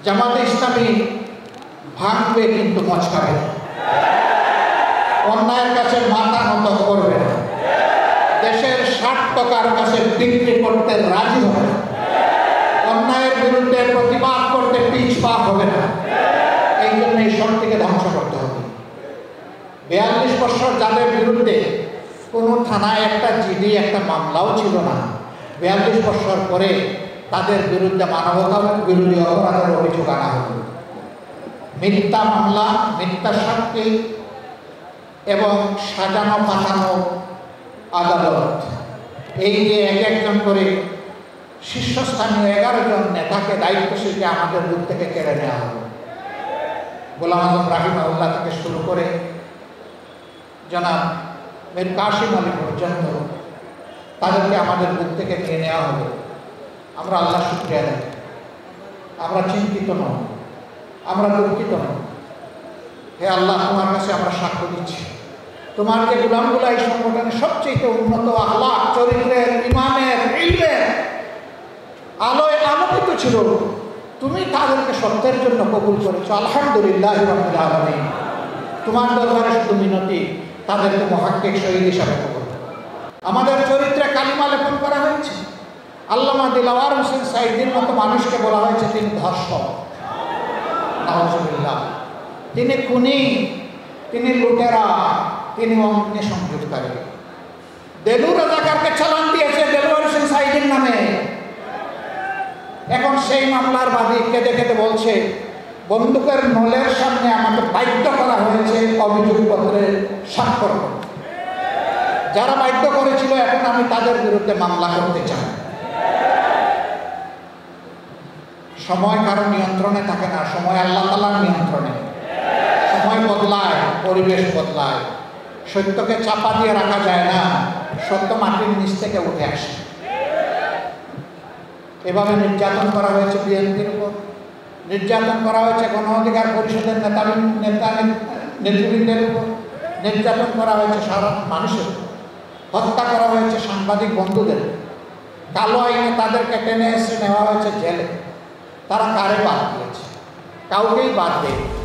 জামাতে ইসলামী ভাঙবে কিন্তু মচকাবে না, অন্যায়ের কাছে মাথা নত করবে না, দেশের স্বার্থ কার কাছে বিক্রি করতে রাজি হবে না, অন্যায়ের বিরুদ্ধে প্রতিবাদ করতে পিছপা হবে না। এই জন্য এই শক্তিকে ধ্বংস করতে হবে। 42 বছর যাদের বিরুদ্ধে কোনো থানায় একটা জিডি একটা মামলাও ছিল না, 42 বছর পরে তাদের বিরুদ্ধে মানবতা বিরোধী অপরাধের অভিযোগ আনা হল। মিথ্যা মামলা, মিথ্যা সাক্ষী এবং সাজানো পাঠানো আদালত, এই নিয়ে এক একজন করে শীর্ষস্থানীয় 11 জন নেতাকে দায়িত্বশীলকে আমাদের বুক থেকে কেড়ে নেওয়া হলো। গোলাম আজম রাহিমাহুল্লাহ থেকে শুরু করে জনাব মীর কাসিম আলী পর্যন্ত তাদেরকে আমাদের বুক থেকে নিয়ে নেওয়া হবে। আমরা আল্লাহ শুকরিয়া দেই, আমরা চিন্তিত নই, আমরা দুঃখিত নই। হে আল্লাহ, তোমার কাছে আমরা সাক্ষ্য দিচ্ছি, তোমার যে গোলামগুলো এই সংগঠনের সবচেয়ে উন্নত আখলাক, চরিত্রের, ইমানের, ইলমের আলোয় আলোকিত ছিল, তুমি তাদেরকে সত্যের জন্য কবুল করেছো। আলহামদুলিল্লাহ রাব্বিল আলামিন। তোমার দরবারে শুধু মিনতি, তাদেরকে মুহাক্কিক শহীদ হিসাবে কবুল করো। আমাদের চরিত্রে কালিমা লেপন করা হয়েছে। আল্লামা দিলওয়ার হোসেন সাঈদীর মতো মানুষকে বলা হয়েছে তিনি ধর্ষক, নাউজুবিল্লাহ, তিনি খুনি, তিনি লুটেরা, তিনি অগ্নিসংযোগকারী। দেলু রাজাকারকে চালান দিয়েছে দেলওয়ার হোসেন সাঈদীর নামে। এখন সেই মামলার বাদী কেঁদে কেঁদে বলছে, বন্দুকের নলের সামনে আমাকে বাধ্য করা হয়েছে অভিযোগপত্রে স্বাক্ষর করতে। যারা বাধ্য করেছিল এখন আমি তাদের বিরুদ্ধে মামলা করতে চাই। সময় কারো নিয়ন্ত্রণে থাকে না, সময় আল্লাহ তাআলার নিয়ন্ত্রণে। সময় বদলায়, পরিবেশ বদলায়, সত্যকে চাপা দিয়ে রাখা যায় না, সত্য মাটির নিচ থেকে উঠে আসে। এভাবে নির্যাতন করা হয়েছে বিএনপির উপর, নির্যাতন করা হয়েছে গণ অধিকার পরিষদের নেতৃবৃন্দের উপর, নির্যাতন করা হয়েছে সাধারণ মানুষের, হত্যা করা হয়েছে সাংবাদিক বন্ধুদের, কালো আইনে তাদেরকে টেনে এসে নেওয়া হয়েছে জেলে। তারা কারে বাদ দিয়েছে? কাউকেই বাদ দেয়।